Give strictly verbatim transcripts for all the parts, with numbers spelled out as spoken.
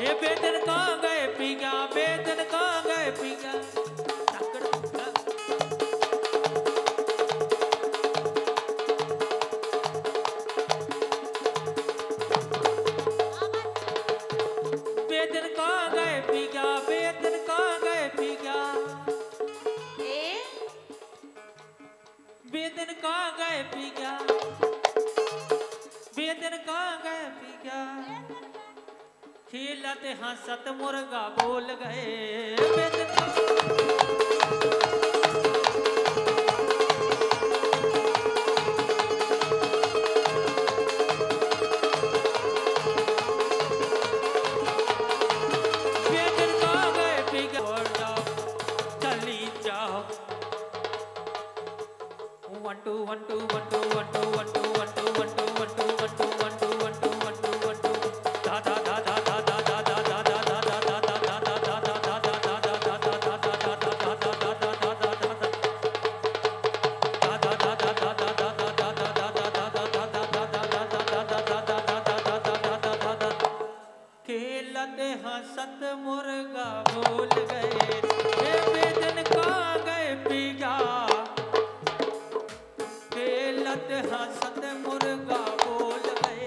ये बेदन कहाँ गए पी गया, बेदन कहाँ गए पी गया। बेदन कहाँ गए पी गया, बेदन कहाँ गए पी गया। बेदन कहाँ गए पी गया, बेदन कहाँ गए पी गया। खेलते हंसत मुर्गा बोल गए बेदन। बेदन कहाँ गए पी गया। और जाओ चली जाओ। One two one two one two one two one two one two one two one two one two one two one two one two one two दा दा दा दा दा दा दा दा दा दा दा दा दा दा दा दा दा दा खेलते हंसत मुर्गा बोल गए ये बेदन कहाँ गए पी गया। खेलते हंसत मुर्गा बोल गए।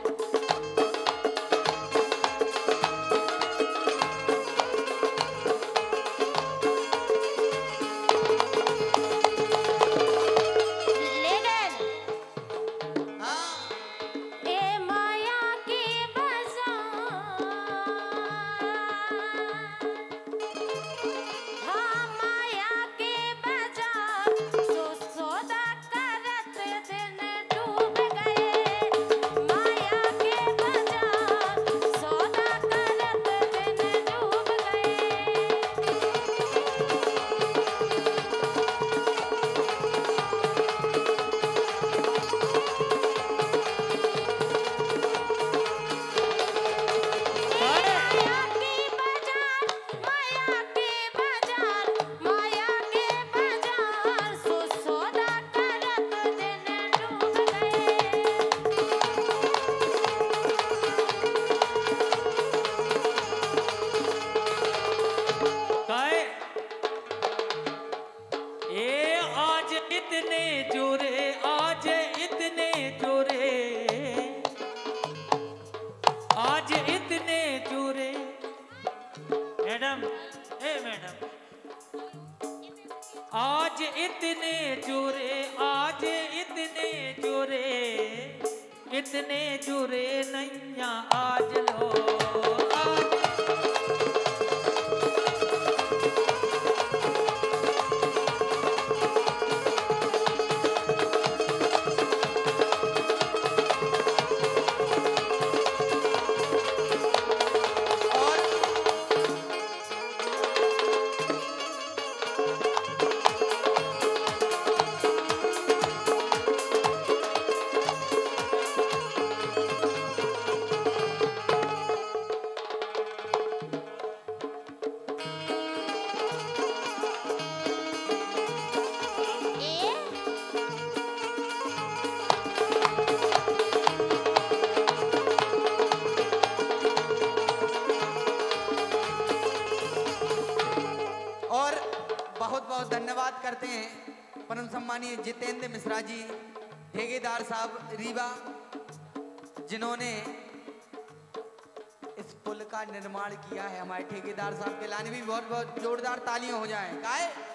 इतने जोरे आज इतने जोरे आज इतने जोरे। मैडम ए मैडम आज इतने जोरे आज इतने जोरे इतने जोरे नैया आज लो आज। धन्यवाद करते हैं परम सम्मानीय जितेंद्र मिश्रा जी ठेकेदार साहब रीवा, जिन्होंने इस पुल का निर्माण किया है। हमारे ठेकेदार साहब के लाने भी बहुत बहुत जोरदार तालियां हो जाएं। काहे